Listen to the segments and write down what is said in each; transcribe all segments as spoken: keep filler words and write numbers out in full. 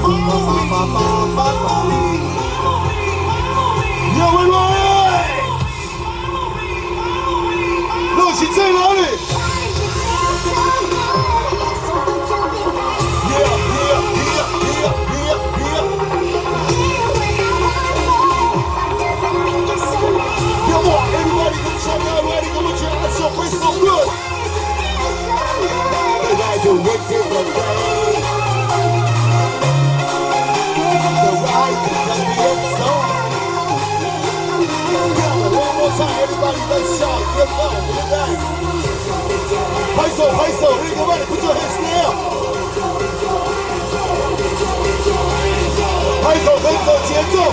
要回来！热情在哪里？ The wicked will reign. The rising champion song. One more time, everybody, let's shout. Let's go. Let's拍手，拍手 ，everybody, put your hands down. 拍手跟着节奏，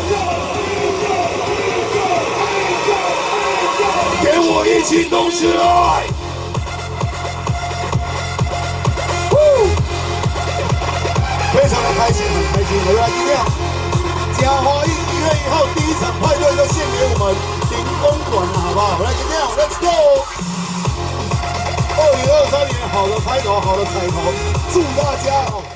给我一起动起来！ 非常的开心，很开心。我来今天，嘉华一一月一号第一场派对就献给我们屏东馆了，好不好？我来今天 ，Let's go！ 二零二三年好的开头，好的彩头，祝大家哦。